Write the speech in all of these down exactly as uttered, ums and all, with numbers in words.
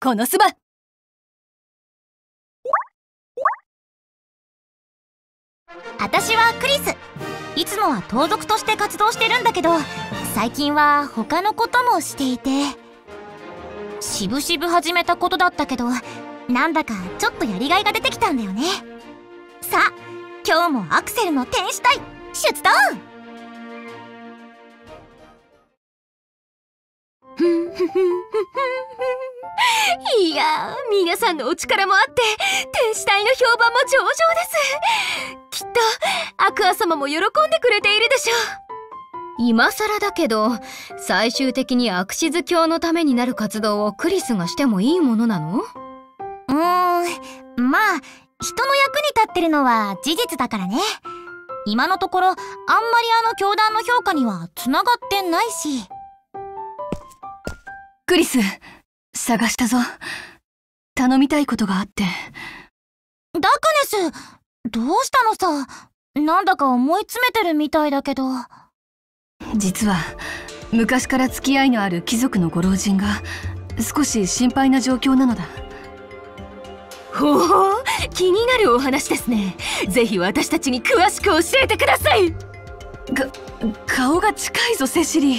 このそば。 私はクリス。いつもは盗賊として活動してるんだけど、最近は他のこともしていて、しぶしぶ始めたことだったけど、なんだかちょっとやりがいが出てきたんだよね。さあ、今日もアクセルの天使隊出動。 いやー、皆さんのお力もあって天使隊の評判も上々です。きっとアクア様も喜んでくれているでしょう。 今更だけど、最終的にアクシズ教のためになる活動をクリスがしてもいいものなの？ うーん、まあ人の役に立ってるのは事実だからね。今のところあんまりあの教団の評価には繋がってないし。 クリス、探したぞ。頼みたいことがあって。 ダクネス、どうしたのさ。なんだか思い詰めてるみたいだけど。 実は昔から付き合いのある貴族のご老人が少し心配な状況なのだ。ほう、気になるお話ですね。ぜひ私たちに詳しく教えてください。か、顔が近いぞセシリー。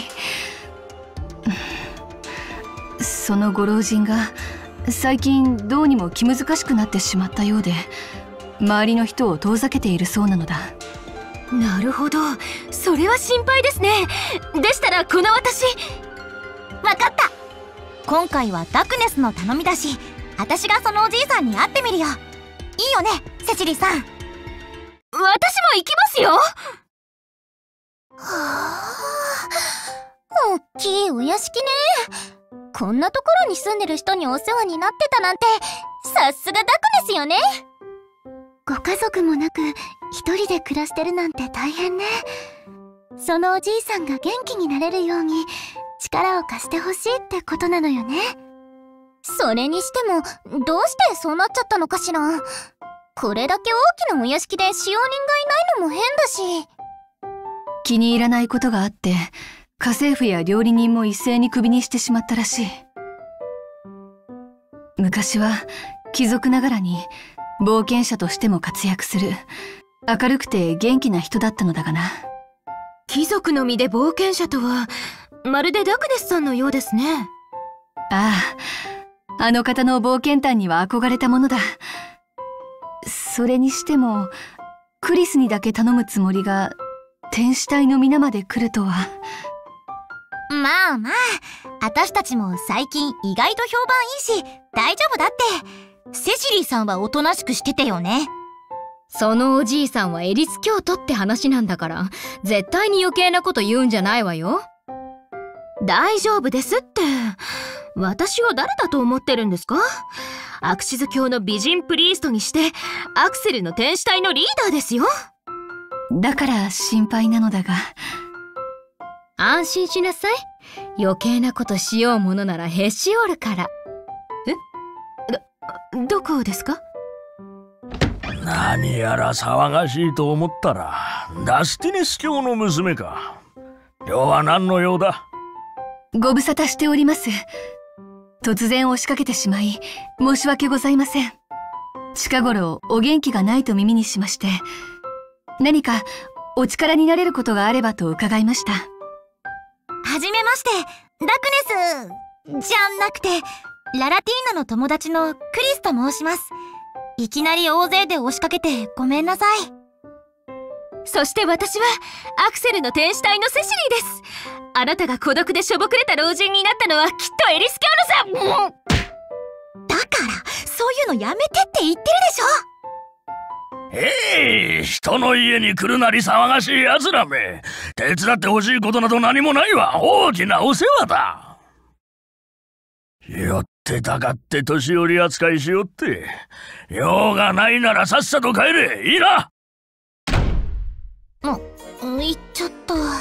そのご老人が最近どうにも気難しくなってしまったようで、周りの人を遠ざけているそうなのだ。なるほど、それは心配ですね。でしたらこの私。 わかった。今回はダクネスの頼みだし、私がそのおじいさんに会ってみるよ。いいよね、セシリさん。 私も行きますよ。 はあ、おっきいお屋敷ね。こんなところに住んでる人にお世話になってたなんて、さすがダクネスよね。ご家族もなく一人で暮らしてるなんて大変ね。そのおじいさんが元気になれるように力を貸してほしいってことなのよね。それにしてもどうしてそうなっちゃったのかしら。これだけ大きなお屋敷で使用人がいないのも変だし。 気に入らないことがあって家政婦や料理人も一斉にクビにしてしまったらしい。昔は貴族ながらに冒険者としても活躍する明るくて元気な人だったのだがな。貴族の身で冒険者とはまるでダクネスさんのようですね。ああ、あの方の冒険譚には憧れたものだ。それにしてもクリスにだけ頼むつもりが天使隊の皆まで来るとは。 まあまあ、私たちも最近意外と評判いいし大丈夫だって。セシリーさんはおとなしくしててよね。 そのおじいさんはエリス教徒って話なんだから、絶対に余計なこと言うんじゃないわよ。 大丈夫ですって。私を誰だと思ってるんですか？アクシズ教の美人プリーストにしてアクセルの天使隊のリーダーですよ。だから心配なのだが。 安心しなさい。余計なことしようものならへし折るから。 え？ど、どこですか？ 何やら騒がしいと思ったらダスティネス教の娘か。今日は何の用だ？ ご無沙汰しております。突然押しかけてしまい申し訳ございません。近頃お元気がないと耳にしまして、何かお力になれることがあればと伺いました。 はじめまして、ダクネスじゃなくてララティーナの友達のクリスと申します。いきなり大勢で押しかけてごめんなさい。 そして私はアクセルの天使隊のセシリーです。あなたが孤独でしょぼくれた老人になったのはきっとエリス教のせい。 だからそういうのやめてって言ってるでしょ。 えい、人の家に来るなり騒がしいやつらめ。手伝ってほしいことなど何もないわ。大きなお世話だ。よってたかって年寄り扱いしよって。用がないならさっさと帰れ。いいな。 もう言っちゃった。もう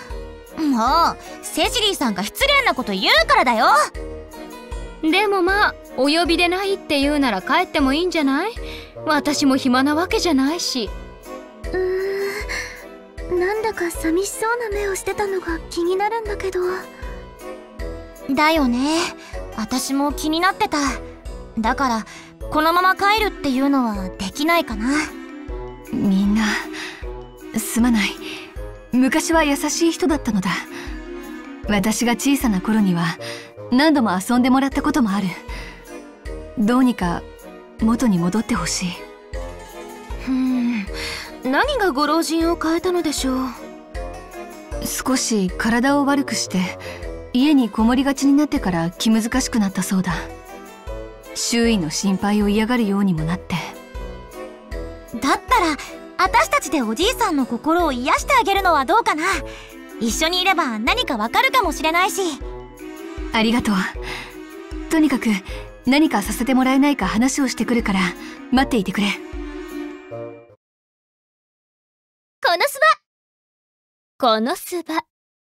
セシリーさんが失礼なこと言うからだよ。 でもまあ、お呼びでないって言うなら帰ってもいいんじゃない？私も暇なわけじゃないし。 うーん、なんだか寂しそうな目をしてたのが気になるんだけど。だよね。 私も気になってた。だからこのまま帰るっていうのはできないかな。 みんなすまない。昔は優しい人だったのだ。私が小さな頃には何度も遊んでもらったこともある。どうにか元に戻ってほしい。 ふーん、何がご老人を変えたのでしょう。 少し体を悪くして家にこもりがちになってから気難しくなったそうだ。周囲の心配を嫌がるようにもなって。 だったら私たちでおじいさんの心を癒してあげるのはどうかな。一緒にいれば何かわかるかもしれないし。 ありがとう。とにかく何かさせてもらえないか話をしてくるから待っていてくれ。 このすばこのすば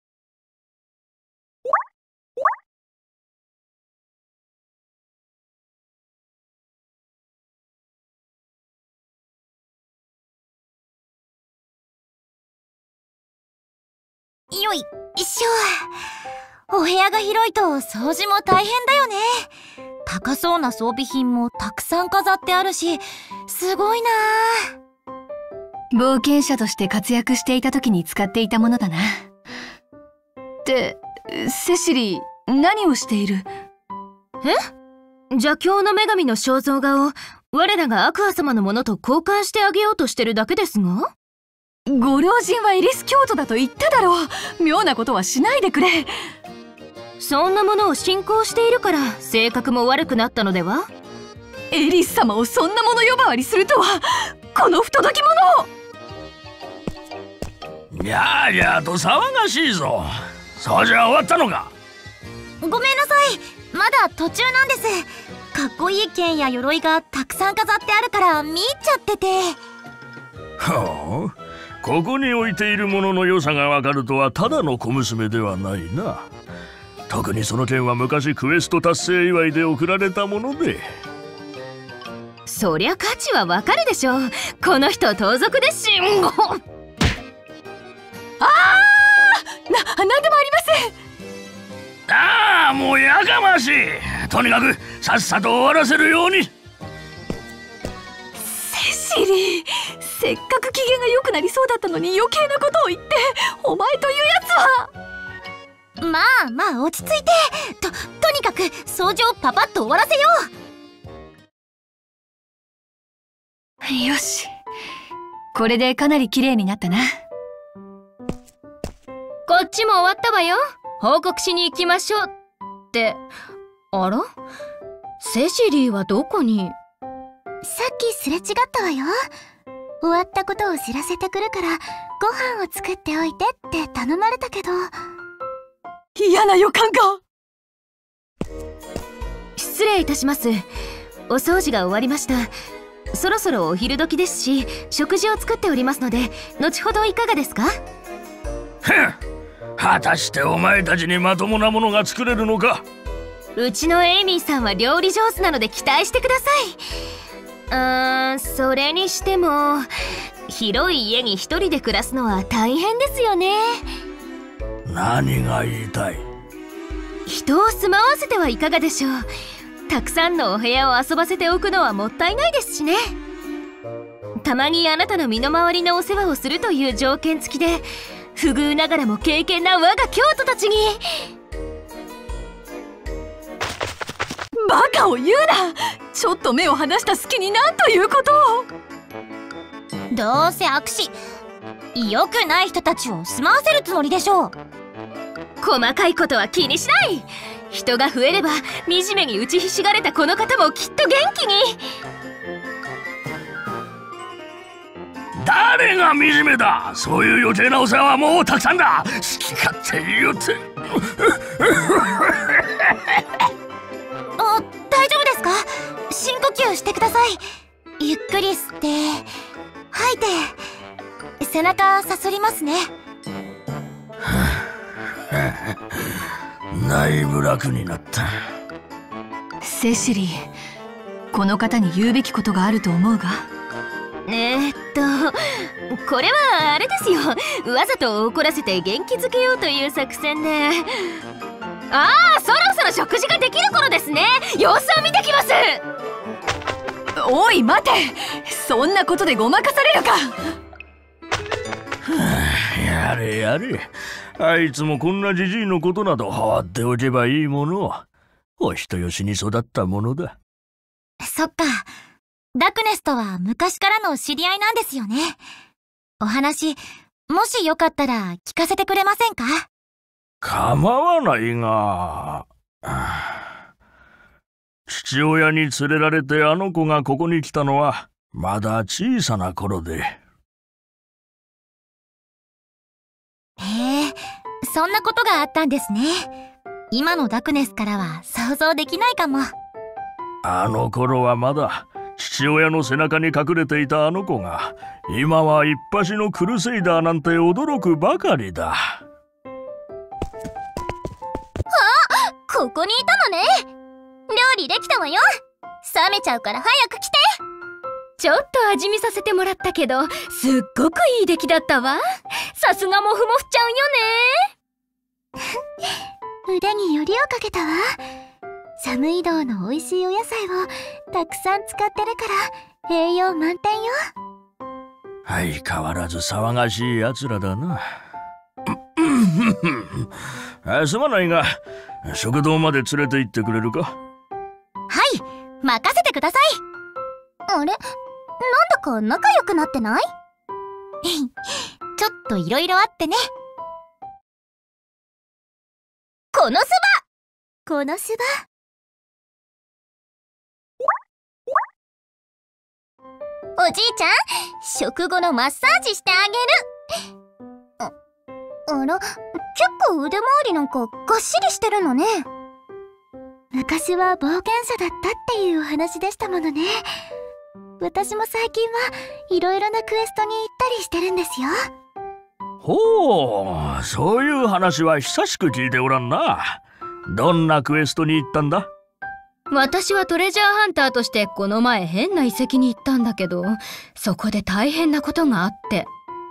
よいしょ。お部屋が広いと掃除も大変だよね。高そうな装備品もたくさん飾ってあるし、すごいな。 冒険者として活躍していた時に使っていたものだな。ってセシリー、何をしている？ え？邪教の女神の肖像画を我らがアクア様のものと交換してあげようとしてるだけですが？ ご老人はエリス教徒だと言っただろう。妙なことはしないでくれ。 そんなものを信仰しているから性格も悪くなったのでは？ エリス様をそんなもの呼ばわりするとは、この不届き者！ やあやあと騒がしいぞ。掃除は終わったのか？ ごめんなさい、まだ途中なんです。かっこいい剣や鎧がたくさん飾ってあるから見入っちゃってて。 ほう、ここに置いているものの良さがわかるとはただの小娘ではないな。特にその剣は昔クエスト達成祝いで贈られたもので。 そりゃ価値はわかるでしょう。この人盗賊ですし。 ああ、な、なんでもありません。 ああ、もうやかましい。とにかくさっさと終わらせるように。 セシリー、せっかく機嫌が良くなりそうだったのに余計なことを言って、お前というやつは。 まあまあ落ち着いて。と、とにかく掃除をパパッと終わらせよう。よし、これでかなり綺麗になったな。 こっちも終わったわよ。報告しに行きましょう。って、あら？セシリーはどこに？ さっきすれ違ったわよ。終わったことを知らせてくるからご飯を作っておいてって頼まれたけど。 嫌な予感が。 失礼いたします。お掃除が終わりました。そろそろお昼時ですし、食事を作っておりますので、後ほどいかがですか？ ふん、果たしてお前たちにまともなものが作れるのか？ うちのエイミーさんは料理上手なので期待してください。うーん、それにしても広い家に一人で暮らすのは大変ですよね。 何が言いたい？ 人を住まわせてはいかがでしょう。たくさんのお部屋を遊ばせておくのはもったいないですしね。たまにあなたの身の回りのお世話をするという条件付きで、不遇ながらも敬虔な我が教徒たちに。 バカを言うな。ちょっと目を離した隙になんということを。 どうせ悪視、良くない人たちを住まわせるつもりでしょう。 細かいことは気にしない。人が増えれば惨めに打ちひしがれたこの方もきっと元気に。 誰が惨めだ。そういう余計なお世話はもうたくさんだ。好き勝手言って。 あ、大丈夫ですか？深呼吸してください。ゆっくり吸って吐いて、背中さすりますね。 だいぶ楽になった。 セシリー、この方に言うべきことがあると思うが。 えー、っとこれはあれですよ。わざと怒らせて元気づけようという作戦で。ああ、そろそろ食事ができる頃ですね。様子を見てきます。 おい待て、そんなことでごまかされるか。 やれやれ、あいつもこんなじじいのことなど放っておけばいいもの。お人よしに育ったものだ。 そっか、ダクネスとは昔からの知り合いなんですよね。お話、もしよかったら聞かせてくれませんか？ 構わないが、父親に連れられてあの子がここに来たのはまだ小さな頃で。 へえ、そんなことがあったんですね。今のダクネスからは想像できないかも。 あの頃はまだ父親の背中に隠れていたあの子が、今は一発のクルセイダーなんて驚くばかりだ。 あ、ここにいたのね。料理できたわよ。冷めちゃうから早く来て。 ちょっと味見させてもらったけど、すっごくいい出来だったわ。さすがモフモフちゃんよね。腕によりをかけたわ。サムイドウの美味しいお野菜をたくさん使ってるから栄養満点よ。 相変わらず騒がしいやつらだな。あ、すまないが、食堂まで連れて行ってくれるか？ はい、任せてください。あれ、なんだか仲良くなってない？ちょっといろいろあってね。このそば、このそば。おじいちゃん、食後のマッサージしてあげる。あ、あら、結構腕回りなんかがっしりしてるのね。昔は冒険者だったっていうお話でしたものね。私も最近はいろいろなクエストに行ったりしてるんですよ。 ほう、そういう話は久しく聞いておらんな。どんなクエストに行ったんだ？ 私はトレジャーハンターとしてこの前変な遺跡に行ったんだけど、そこで大変なことがあって。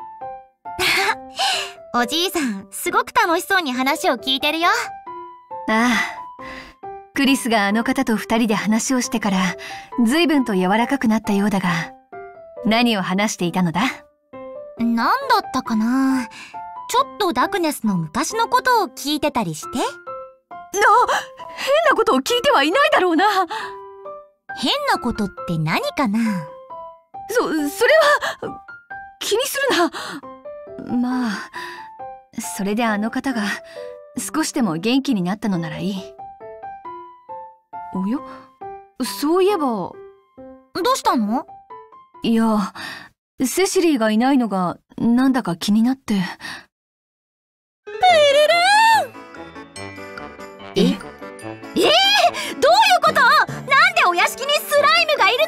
おじいさん、すごく楽しそうに話を聞いてるよ。 ああ、クリスがあの方と二人で話をしてから随分と柔らかくなったようだが、何を話していたのだ？ なんだったかな。ちょっとダクネスの昔のことを聞いてたりして。 な、変なことを聞いてはいないだろうな。 変なことって何かな。 そ、それは気にするな。まあ、それであの方が少しでも元気になったのならいい。おや、そういえば。どうしたの？ いや、セシリーがいないのがなんだか気になって。 プルルーン！え？えー、どういうこと？なんでお屋敷にスライムがいる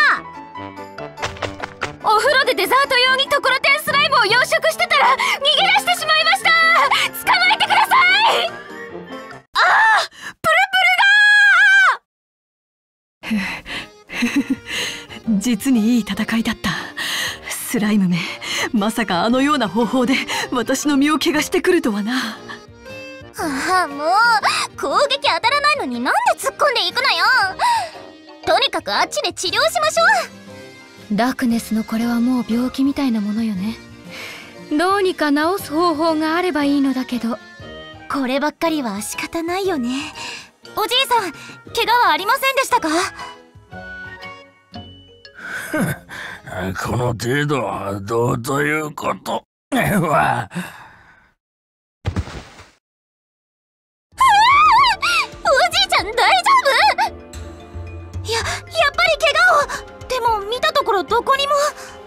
のさ！ お風呂でデザート用にところてんスライムを養殖してたら逃げ出してしまいました。捕まえてください！ ああ、プルプルがー実にいい戦いだった。スライムめ、まさかあのような方法で私の身を怪我してくるとはな。 ああ、もう攻撃当たらないのになんで突っ込んでいくのよ。とにかくあっちで治療しましょう。ダークネスのこれはもう病気みたいなものよね。どうにか治す方法があればいいのだけど。 こればっかりは仕方ないよね。おじいさん、怪我はありませんでしたか？ この程度はどうということは。 おじいちゃん大丈夫？や、やっぱり怪我を。でも見たところどこにも。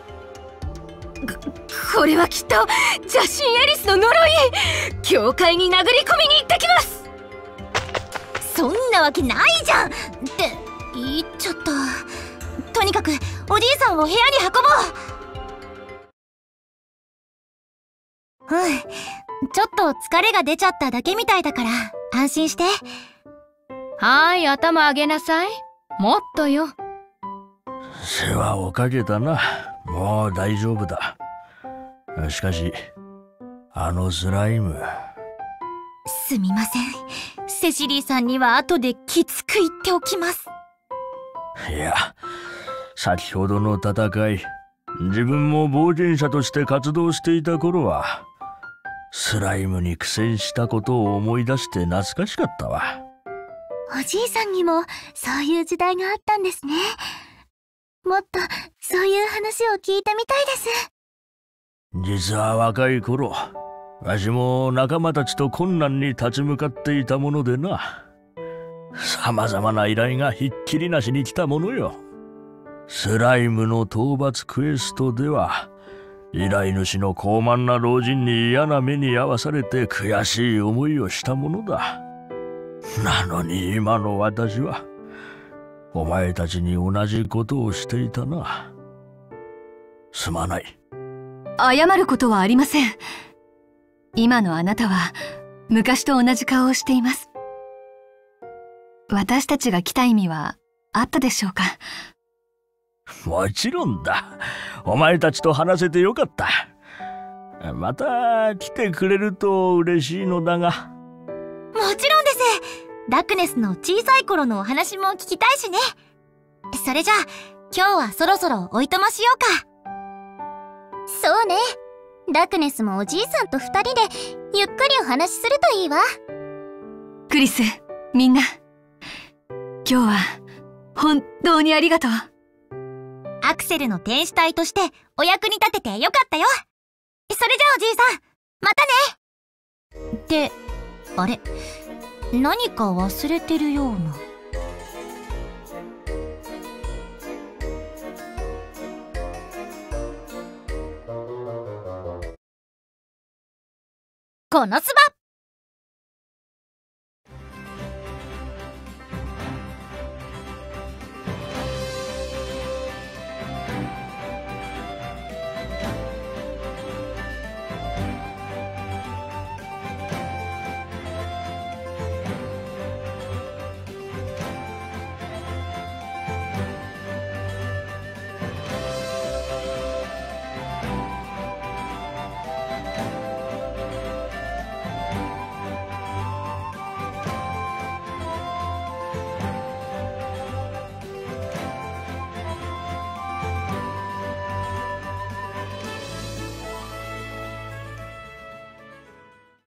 こ、これはきっと邪神エリスの呪い。教会に殴り込みに行ってきます。 そんなわけないじゃんって言っちゃった。とにかくおじいさんを部屋に運ぼう。うん、ちょっと疲れが出ちゃっただけみたいだから安心して。 はーい、頭上げなさい。もっとよ。 世話をかけたな。もう大丈夫だ。しかしあのスライム。 すみません。セシリーさんには後できつく言っておきます。 いや、先ほどの戦い、自分も冒険者として活動していた頃は、スライムに苦戦したことを思い出して懐かしかったわ。 おじいさんにもそういう時代があったんですね。もっとそういう話を聞いてみたいです。 実は若い頃、わしも仲間たちと困難に立ち向かっていたものでな。さまざまな依頼がひっきりなしに来たものよ。スライムの討伐クエストでは、依頼主の高慢な老人に嫌な目に遭わされて悔しい思いをしたものだ。なのに今の私は、お前たちに同じことをしていたな。すまない。 謝ることはありません。今のあなたは昔と同じ顔をしています。私たちが来た意味はあったでしょうか？ もちろんだ。お前たちと話せてよかった。また来てくれると嬉しいのだが。 もちろんです。ダクネスの小さい頃のお話も聞きたいしね。それじゃあ今日はそろそろおいとましようか。そうね。ダクネスもおじいさんと二人でゆっくりお話しするといいわ。 クリス、みんな、今日は本当にありがとう。 アクセルの天使隊としてお役に立ててよかったよ。それじゃあおじいさん、またね。ってあれ、何か忘れてるような。このスバ